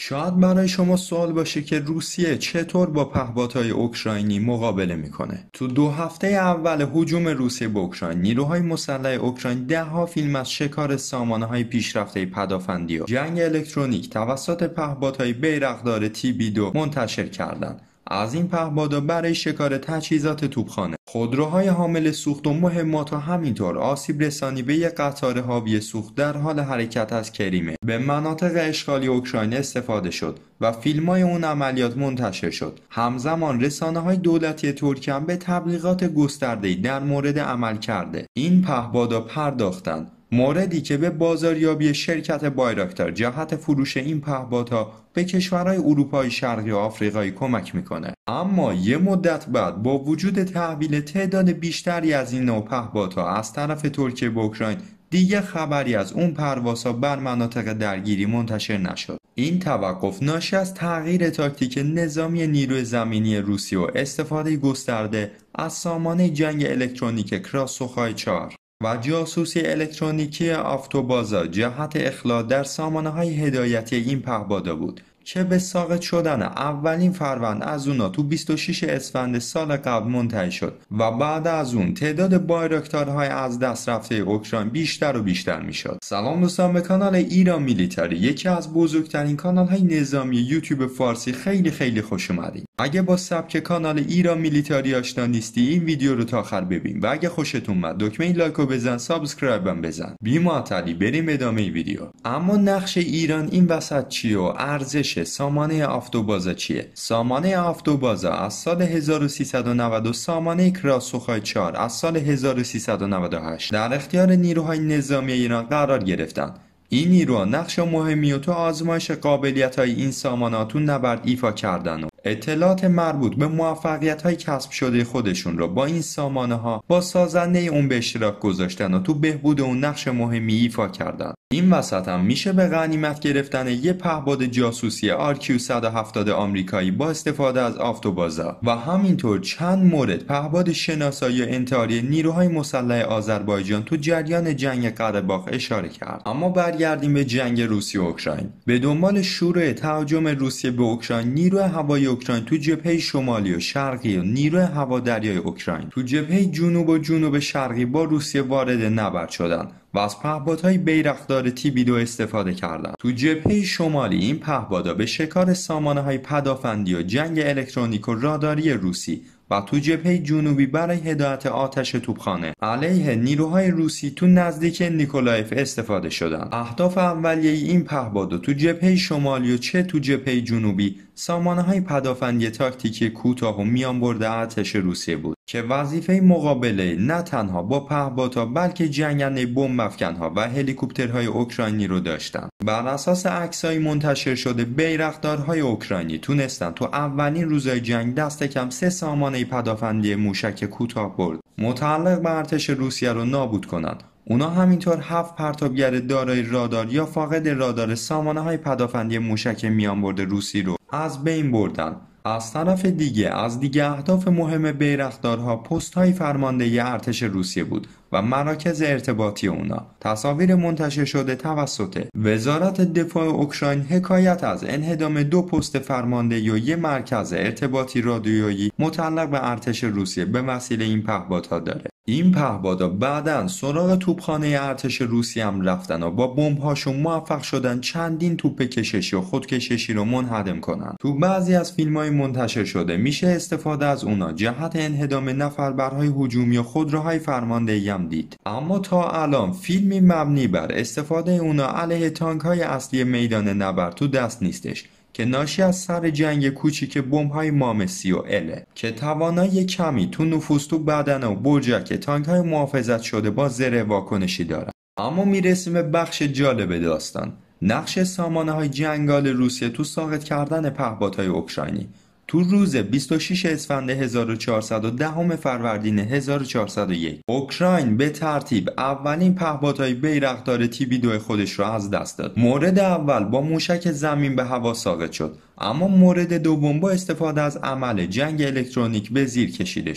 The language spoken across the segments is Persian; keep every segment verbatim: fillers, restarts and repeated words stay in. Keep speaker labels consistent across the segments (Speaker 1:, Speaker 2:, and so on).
Speaker 1: شاید برای شما سوال باشه که روسیه چطور با پهپادهای اوکراینی مقابله میکنه. تو دو هفته اول هجوم روسیه به اوکراین، نیروهای مسلح اوکراین ده ها فیلم از شکار سامانه‌های پیشرفته پدافندی و جنگ الکترونیک توسط پهپادهای بیرقدار تی بی دو منتشر کردند. از این پهپادها برای شکار تجهیزات توپخانه، خودروهای حامل سوخت و مهمات و همینطور آسیب رسانی به یک قطار حاوی سوخت در حال حرکت از کریمه به مناطق اشغالی اوکراین استفاده شد و فیلم‌های اون عملیات منتشر شد. همزمان رسانه‌های دولتی ترکیه هم به تبلیغات گسترده‌ای در مورد عمل کرده این پهپادها پرداختند، موردی که به بازاریابی شرکت بایراکتار جهت فروش این پهپادها به کشورهای اروپای شرقی و آفریقایی کمک میکنه. اما یه مدت بعد با وجود تحویل تعداد بیشتری از این نوع پهپادها از طرف ترکیه به اوکراین، دیگه خبری از اون پروازها بر مناطق درگیری منتشر نشد. این توقف ناشی از تغییر تاکتیک نظامی نیروی زمینی روسیه و استفاده گسترده از سامانه جنگ الکترونیک کراسوخای چهار و جاسوسی الکترونیکی آفتوبازا جهت اخلال در سامانه‌های هدایتی این پهپادها بود که به ساقط شدن اولین فروند از اونا تو بیست و شش اسفند سال قبل منتهی شد و بعد از اون تعداد بایراکتارهای از دست رفته اوکراین بیشتر و بیشتر میشد. سلام دوستان، به کانال ایران میلیتاری، یکی از بزرگترین کانال‌های نظامی یوتیوب فارسی، خیلی خیلی خوش اومدین. اگه با سبک کانال ایران میلیتاری آشنا نیستی، این ویدیو رو تا آخر ببین و اگه خوشتون اومد دکمه لایک رو بزن، سابسکرایب هم بزن. بی معطلی بریم ادامه ویدیو. اما نقش ایران این وسط چیه و ارزش سامانه آفتوبازا چیه؟ سامانه آفتوبازا از سال هزار و سیصد و نود و سامانه کراسوخای چهار از سال هزار و سیصد و نود و هشت در اختیار نیروهای نظامی ایران قرار گرفتند. این نیروها نقش مهمی و تو آزمایش قابلیت‌های این سامانه تو نبرد ایفا کردن و اطلاعات مربوط به موفقیت‌های کسب شده خودشون رو با این سامانه‌ها با سازنده اون به اشتراک گذاشتن و تو بهبود اون نقش مهمی ایفا کردن. این وسط هم میشه به غنیمت گرفتن یه پهپاد جاسوسی آر کیو صد و هفتاد آمریکایی با استفاده از آفتوبازا و همینطور چند مورد پهپاد شناسایی و انتحاری نیروهای مسلح آذربایجان تو جریان جنگ قره باغ اشاره کرد. اما برگردیم به جنگ روسیه و اوکراین. به دنبال شروع تهاجم روسیه به اوکراین، نیروی هوایی اوکراین تو جبهه شمالی و شرقی و نیروی هوادریای اوکراین تو جبهه جنوب و جنوب شرقی با روسیه وارد نبرد شدند و از پهپادهای بیرقدار تی بی دو استفاده کردند. تو جبهه شمالی این پهپادها به شکار سامانه‌های پدافندی و جنگ الکترونیک و راداری روسی و تو جبهه جنوبی برای هدایت آتش توپخانه علیه نیروهای روسی تو نزدیک نیکولایف استفاده شدند. اهداف اولیه این پهپادها تو جبهه شمالی و چه تو جبهه جنوبی سامانه‌های پدافندی تاکتیکی کوتاه و میان برده ارتش روسیه بود که وظیفه مقابله نه تنها با پهپادها بلکه جنگنده بمب افکنها و هلیکوپترهای اوکراینی رو داشتند. بر اساس عکس‌های منتشر شده، بیرقدارهای اوکراینی تونستن تو اولین روزهای جنگ دست کم سه سامانه پدافندی موشک کوتاه برد متعلق به ارتش روسیه رو نابود کنند. اونا همینطور هفت پرتابگر دارای رادار یا فاقد رادار سامانه‌های پدافندی موشک میانبرد روسی رو از بین بردن. از طرف دیگه از دیگه اهداف مهم بیرقدارها پست‌های فرماندهی ارتش روسیه بود و مراکز ارتباطی اونا. تصاویر منتشر شده توسط وزارت دفاع اوکراین حکایت از انهدام دو پست فرماندهی و یک مرکز ارتباطی رادیویی متعلق به ارتش روسیه به وسیله این پهپادها داره. این پهپادها بعداً سراغ توپخانه ارتش روسیه هم رفتن و با بمب‌هاشون موفق شدن چندین توپ کششی و خودکششی رو منهدم کنن. تو بعضی از فیلم‌های منتشر شده میشه استفاده از اونا جهت انهدام نفربرهای هجومی و خودروهای فرماندهی هم دید. اما تا الان فیلمی مبنی بر استفاده اونا علیه تانک‌های اصلی میدان نبرد تو دست نیستش که ناشی از سر جنگ کوچیک بمب‌های مام سی و اله که توانایی کمی تو نفوذ تو بدن و برجک تانک‌های محافظت شده با زره واکنشی دارن. اما میرسیم به بخش جالب داستان، نقش سامانه‌های جنگال روسیه تو ساقط کردن پهپادهای اوکراینی. تو روز بیست و شش اسفند هزار و چهارصد و ده فروردین هزار و چهارصد و یک اوکراین به ترتیب اولین پهپادهای بیرقدار تی بی دو خودش رو از دست داد. مورد اول با موشک زمین به هوا ساقط شد، اما مورد دوم با استفاده از عمل جنگ الکترونیک به زیر کشیده شد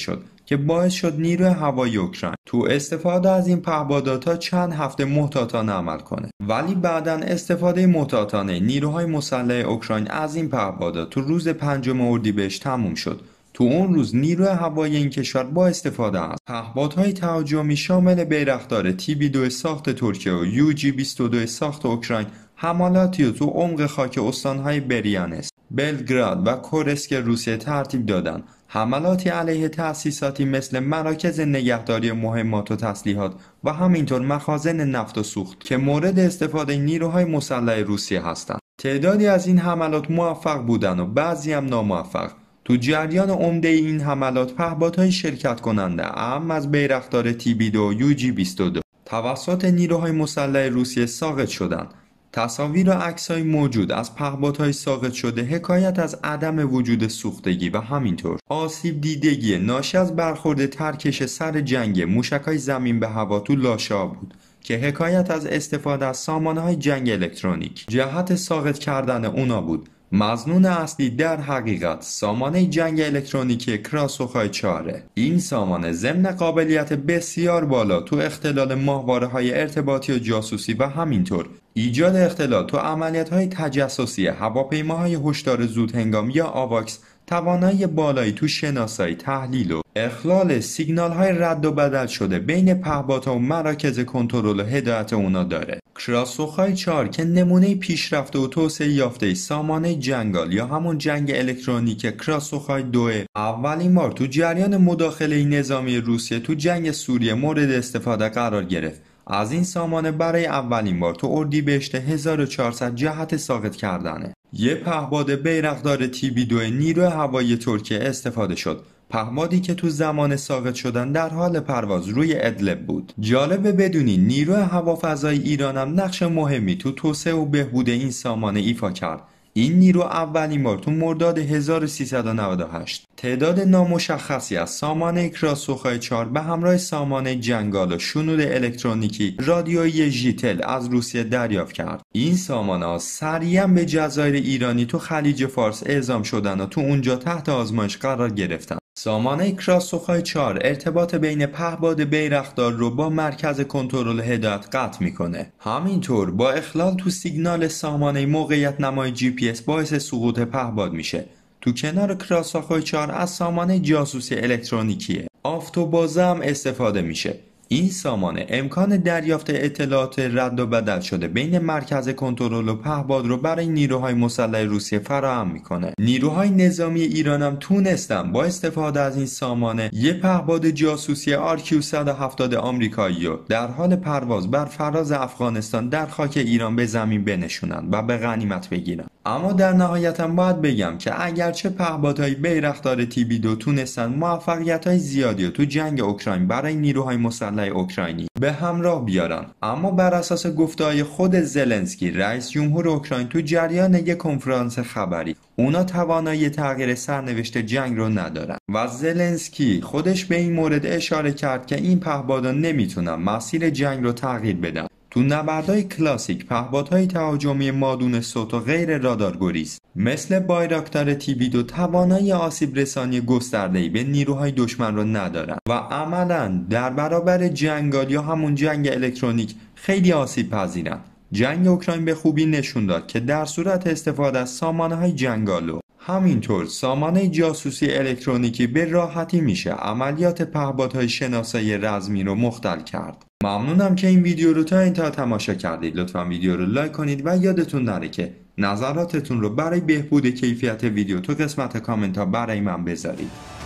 Speaker 1: که باعث شد نیروی هوایی اوکراین تو استفاده از این پهپادها چند هفته محتاطانه عمل کنه. ولی بعداً استفاده محتاطانه نیروهای مسلح اوکراین از این پهپادها تو روز پنجم اردیبهشت تموم شد. تو اون روز نیروی هوایی این کشور با استفاده از پهپادهای تهاجمی شامل بیرقدار تی بی دو ساخت ترکیه و یو جی بیست و دو ساخت اوکراین حملاتی رو تو عمق خاک استانهای بریانسک، بلگراد و کورسک روسیه ترتیب دادن. حملاتی علیه تأسیساتی مثل مراکز نگهداری مهمات و تسلیحات و همینطور مخازن نفت و سوخت که مورد استفاده نیروهای مسلح روسیه هستند. تعدادی از این حملات موفق بودن و بعضی هم ناموفق. تو جریان عمده این حملات پهپادهای شرکت کننده اهم از بیرقدار تی بی دو و یو جی بیست و دو توسط نیروهای مسلح روسیه ساقط شدند. تصاویر و عکس‌های موجود از پهپادهای ساقط شده حکایت از عدم وجود سوختگی و همینطور آسیب دیدگی ناشی از برخورد ترکش سر جنگ موشک‌های زمین به هوا تو لاشا بود که حکایت از استفاده از سامانه‌های جنگ الکترونیک جهت ساقط کردن اونا بود. مظنون اصلی در حقیقت سامانه جنگ الکترونیکی کراسوخای چهاره. این سامانه ضمن قابلیت بسیار بالا تو اختلال ماهواره‌های ارتباطی و جاسوسی و همینطور ایجاد اختلال تو عملیات‌های تجسسی هواپیماهای هشدار زودهنگام یا آواکس توانایی بالایی تو شناسایی، تحلیل و اخلال سیگنال‌های رد و بدل شده بین پهپادها و مراکز کنترل و هدایت اونا داره. کراسوخای چهار که نمونه پیشرفته و توسعه یافته سامانه جنگال یا همون جنگ الکترونیک کراسوخای دو اولین بار تو جریان مداخله نظامی روسیه تو جنگ سوریه مورد استفاده قرار گرفت. از این سامانه برای اولین بار تو اردیبهشت هزار و چهارصد جهت ساقط کردنه یه پهپاد بیرقدار تی بی دو نیروی هوایی ترکیه استفاده شد. پهپادی که تو زمان ساقط شدن در حال پرواز روی ادلب بود. جالبه بدونی نیروی هوافضای ایران هم نقش مهمی تو توسعه و بهبود این سامانه ایفا کرد. این نیرو اولین بار تو مرداد هزار و سیصد و نود و هشت تعداد نامشخصی از سامانه کراسوخای چهار به همراه سامانه جنگال و شنود الکترونیکی رادیویی ژیتل از روسیه دریافت کرد. این سامانه ها سریعا به جزایر ایرانی تو خلیج فارس اعزام شدن و تو اونجا تحت آزمایش قرار گرفتن. سامانه کراسوخای چهار ارتباط بین پهپاد بیرقدار رو با مرکز کنترل هدایت قطع میکنه. همینطور با اخلال تو سیگنال سامانه موقعیت نمای جی پی اس باعث سقوط پهپاد میشه. تو کنار کراسوخای چهار از سامانه جاسوسی الکترونیکی آفتوبازه هم استفاده میشه. این سامانه امکان دریافت اطلاعات رد و بدل شده بین مرکز کنترل و پهپاد رو برای نیروهای مسلح روسیه فراهم میکنه. نیروهای نظامی ایران هم تونستن با استفاده از این سامانه یه پهپاد جاسوسی آر کیو صد و هفتاد آمریکایی رو در حال پرواز بر فراز افغانستان در خاک ایران به زمین بنشونن و به غنیمت بگیرن. اما در نهایت هم باید بگم که اگرچه پهپادهای بیرقدار تی بی دو تونستن موفقیت‌های زیادی رو تو جنگ اوکراین برای نیروهای مسلح اوکراینی به همراه بیارن، اما بر اساس گفته‌های خود زلنسکی رئیس جمهور اوکراین تو جریان یک کنفرانس خبری اونا توانایی تغییر سرنوشت جنگ رو ندارن و زلنسکی خودش به این مورد اشاره کرد که این پهپادها نمیتونن مسیر جنگ رو تغییر بدن. تو نبردهای کلاسیک پهپادهای تهاجمی مادون صوت و غیر رادارگریز مثل بایراکتار تی بی دو توانایی آسیب رسانی گسترده‌ای به نیروهای دشمن رو ندارن و عملاً در برابر جنگال یا همون جنگ الکترونیک خیلی آسیب پذیرن. جنگ اوکراین به خوبی نشون داد که در صورت استفاده از سامانه‌های جنگالو همینطور سامانه جاسوسی الکترونیکی به راحتی میشه عملیات پهپادهای شناسایی رزمی رو مختل کرد. ممنونم که این ویدیو رو تا انتها تماشا کردید. لطفا ویدیو رو لایک کنید و یادتون نره که نظراتتون رو برای بهبود کیفیت ویدیو تو قسمت کامنت ها برای من بذارید.